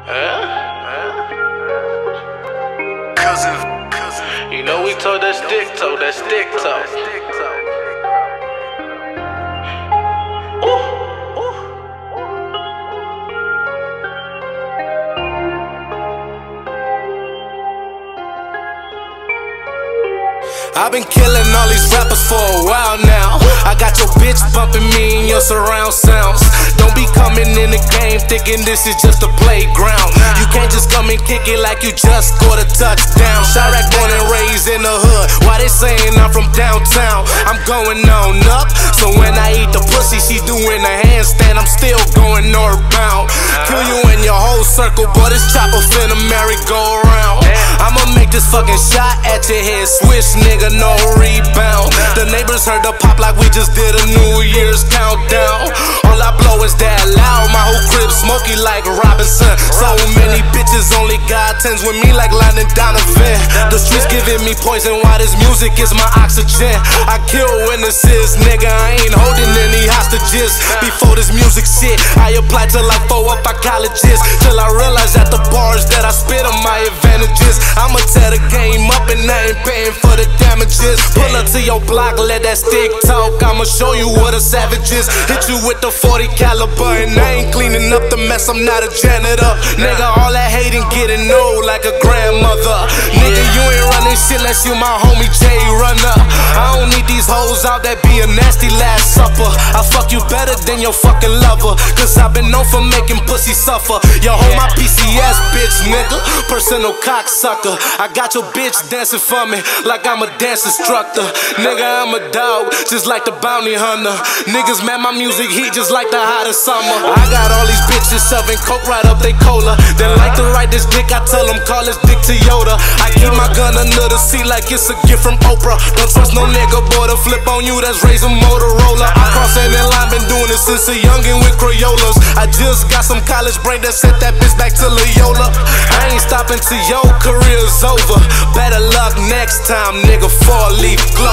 Cousin. You know we told that stick toe, I've been killing all these rappers for a while now. I got your bitch bumping me in your surround sounds. Don't be coming in the game thinking this is just a playground. You can't just come and kick it like you just scored a touchdown. Chirac born and raised in the hood. Why they saying I'm from downtown? I'm going on up. So when I eat the pussy, she doing a handstand. I'm still going northbound. Kill you in your whole circle, but it's chopper finna merry-go-round. I'ma make this fucking shot at your head, swish nigga, no rebound. The neighbors heard the pop like we just did a New Year's countdown. All I blow is that loud, my whole crib smoky like Robinson. So many bitches only got tens with me like Landon Donovan. The streets giving me poison while this music is my oxygen. I kill witnesses, nigga, I ain't holding any hostages. Before this music shit, I applied to like 4 or 5 colleges, till I realized that the bars that I spit are my advantages. I'ma tear the game up and I ain't paying for the damages. Pull up to your block, let that stick talk. I'ma show you what a savage is. Hit you with the 40 caliber and I ain't cleaning up the mess, I'm not a janitor. Nigga, all that hating getting old like a grandmother. Nigga, you ain't running shit unless you my homie Jay Runner. I don't need these hoes out that be a nasty last supper. I fuck you better than your fucking lover, cause I've been known for making pussy suffer. Yo, hold my PCS, bitch, nigga. Personal cocksucker. I got your bitch dancing for me like I'm a dance instructor. Nigga, I'm a dog, just like the bounty hunter. Niggas mad my music heat just like the hottest summer. I got all these bitches shoving coke right up they cola. They like to ride this dick, I tell them call this dick Toyota. I keep my gun under the seat like it's a gift from Oprah. Don't trust no nigga, boy, to flip on you, that's raising Motorola. I cross any line, been doing it since a youngin' with Crayolas. I just got some college brain that sent that bitch back to Loyola. I ain't stopping till your career's over. Better luck next time, nigga, 4-leaf glove.